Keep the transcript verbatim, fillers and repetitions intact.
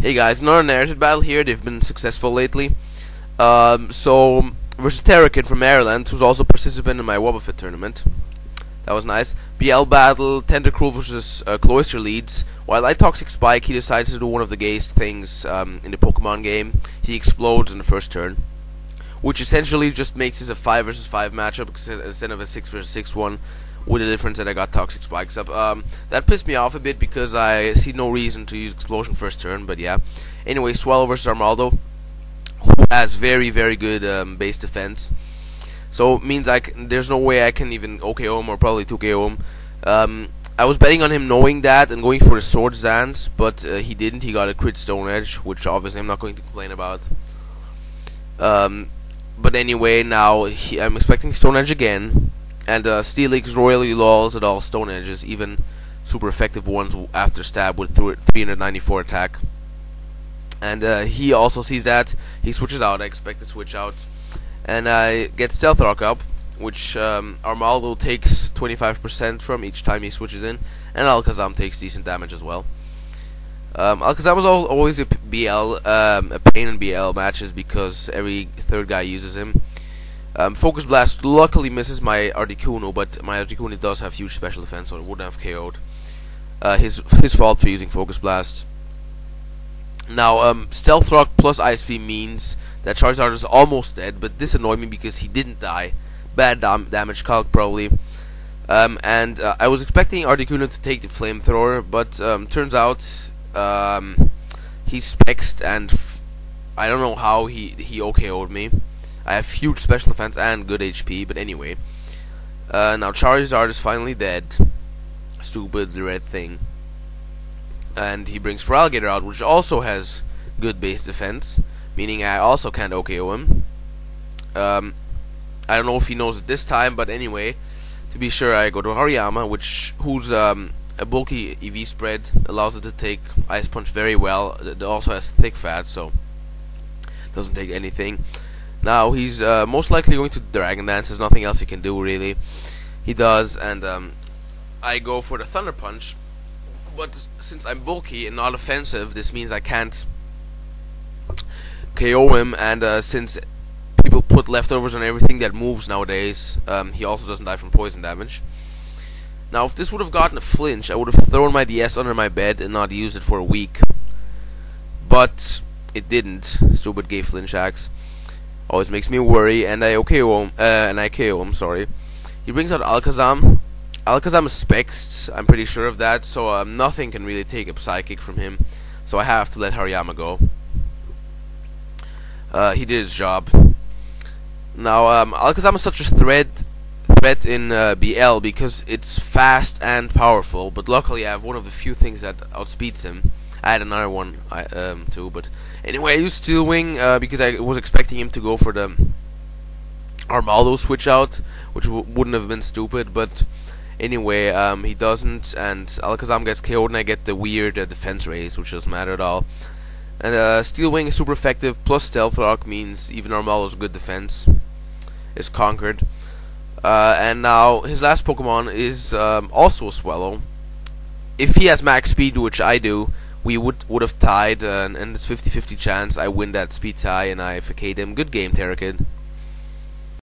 Hey guys, another narrated battle here. They've been successful lately. Um, so, versus Terrakid from Marrriland, who's also a participant in my Wobbuffet tournament. That was nice. B L battle, Tentacruel versus uh, Cloister leads. While I Toxic Spike, he decides to do one of the gayest things um, in the Pokemon game. He explodes in the first turn, which essentially just makes this a five versus five matchup instead of a six versus six one, with the difference that I got Toxic Spikes up. Um, that pissed me off a bit because I see no reason to use Explosion first turn, but yeah. Anyway, Swallow versus Armaldo, who has very, very good um, base defense. So it means I can, there's no way I can even O K O him or probably two K O him. Um, I was betting on him knowing that and going for the Swords Dance, but uh, he didn't. He got a crit Stone Edge, which obviously I'm not going to complain about. Um, but anyway, now he, I'm expecting Stone Edge again. And uh, Steelix royally lulls at all Stone Edges, even super effective ones after stab with three hundred ninety-four attack. And uh, he also sees that. He switches out. I expect to switch out. And I get Stealth Rock up, which um, Armaldo takes twenty-five percent from each time he switches in. And Alakazam takes decent damage as well. Um, Alakazam was al always a B L, um, a pain in B L matches because every third guy uses him. Um, Focus Blast luckily misses my Articuno, but my Articuno does have huge special defense, so it wouldn't have K O'd. Uh, his his fault for using Focus Blast. Now, um, Stealth Rock plus Ice Beam means that Charizard is almost dead, but this annoyed me because he didn't die. Bad dam damage calc probably. Um, and uh, I was expecting Articuno to take the Flamethrower, but um, turns out um, he spexed, and f I don't know how he he O K O'd me. I have huge special defense and good H P, but anyway. Uh, now Charizard is finally dead. Stupid, the red thing. And he brings Feraligatr out, which also has good base defense, meaning I also can't O K O him. Um, I don't know if he knows it this time, but anyway, to be sure, I go to Hariyama, which who's um, a bulky E V spread, allows it to take Ice Punch very well. It also has thick fat, so doesn't take anything. Now he's uh, most likely going to Dragon Dance. There's nothing else he can do really. He does, and um, I go for the Thunder Punch. But since I'm bulky and not offensive, this means I can't K O him. And uh, since people put leftovers on everything that moves nowadays, um, he also doesn't die from poison damage. Now, if this would have gotten a flinch, I would have thrown my D S under my bed and not used it for a week. But it didn't. Stupid gay flinch axe. Always makes me worry, and I O K O him, uh, and I K O him, sorry. He brings out Alakazam. Alakazam is spexed, I'm pretty sure of that, so um, nothing can really take a Psychic from him. So I have to let Hariyama go. Uh, he did his job. Now, um, Alakazam is such a threat, threat in uh, B L because it's fast and powerful, but luckily I have one of the few things that outspeeds him. I had another one I, um, too, but anyway, I used Steel Wing uh, because I was expecting him to go for the Armaldo switch out, which w wouldn't have been stupid, but anyway, um, he doesn't, and Alakazam gets K O'd, and I get the weird uh, defense raise, which doesn't matter at all. And uh, Steel Wing is super effective, plus Stealth Rock means even Armaldo's good defense is conquered. Uh, and now his last Pokemon is um, also a Swallow. If he has max speed, which I do, we would would have tied, uh, and it's fifty fifty chance I win that speed tie and I F K'd him. Good game, Terrakid.